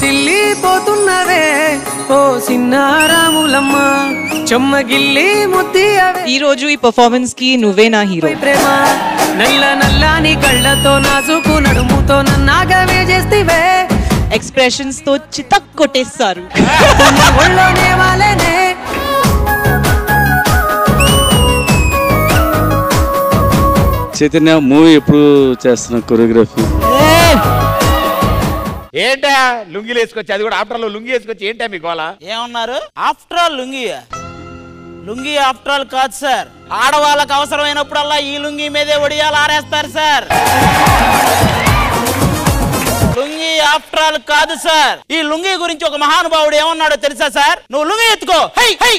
విసిల్లిపోతున్నవే ఓ సిన్నారాములమ్మ చెమ్మగిల్లి ముద్దియవే ఈ రోజు ఈ పర్ఫార్మెన్స్ కి నువ్వే నా హీరో ప్రేమ నల్ల నల్లాని కళ్ళతో నాజుకు నడుముతో నన్నాగవే చేస్తివే ఎక్స్ప్రెషన్స్ తో చితక్ కొట్టేస్తారు ఒళ్ళోనే వాలేనే చైతన్య మూవీ ఎప్పుడు చేస్తున్నా కొరియోగ్రఫీ ఏంటా లుంగిలు వేసుకొచ్చి అది కూడా ఆఫ్టర్ ఆల్ లుంగి వేసుకొచ్చి ఏంటా మీ గోళ ఏమన్నారు after all lungi lungi after all కాదు సార్ ఆడవాళ్ళకు అవసరమైనప్పుడల్లా ఈ లుంగి మీదే ఒడియాలు ఆరేస్తారు సార్ లుంగి ఆఫ్టర్ ఆల్ కాదు సార్ ఈ లుంగి గురించి ఒక మహానుభావుడు ఏమన్నాడో తెలుసా సార్ నువ్వు లుంగి ఎత్తుకో high high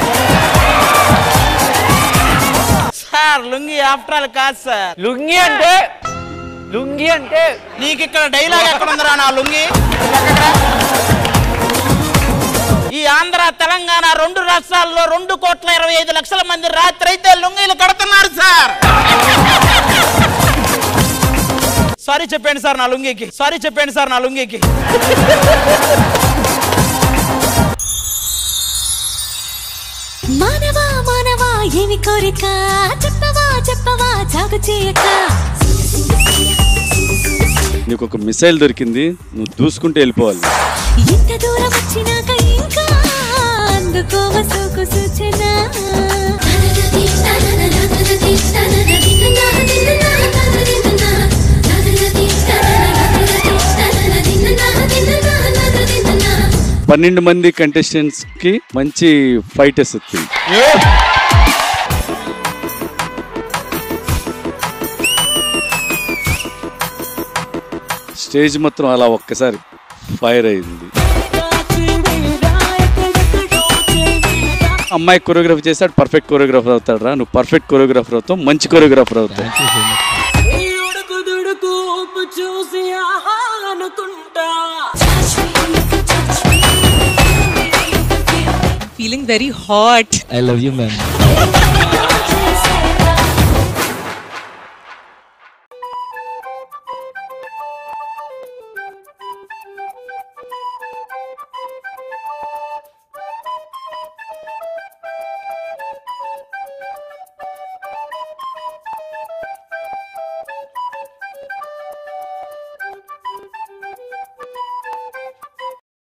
sir lungi after all కాదు సార్ లుంగి అంటే నీకు ఇక్కడ డైలాగ్ ఎక్కడ ఉందిరా నా లుంగి ఈ ఆంధ్ర తెలంగాణ 2 రాష్ట్రాల్లో 2,25,00,000 మంది రాత్రి అయితే లుంగీలు కడుతున్నారు సార్ సారీ చెప్పండి సార్ నా లుంగికి మానవా మానవా ఏమి కోరిక చెప్పవా జాగు చేయక నీకు ఒక మిసైల్ దొరికింది నువ్వు దూసుకుంటూ వెళ్ళిపోవాలి ఇంత దూరం వచ్చినాక ఇంకా అందుకోవ సోకు సూచన పన్నెండు మంది కంటెస్టెంట్స్ కి మంచి ఫైట్ వస్తుంది స్టేజ్ మొత్తం అలా ఒక్కసారి ఫైర్ అయింది అమ్మాయి కొరియోగ్రఫీ చేస్తాడు పర్ఫెక్ట్ కొరియోగ్రాఫర్ అవుతాడు రా నువ్వు పర్ఫెక్ట్ కొరియోగ్రాఫర్ అవుతావు మంచి కొరియోగ్రాఫర్ అవుతావు feeling very hot I love you ma'am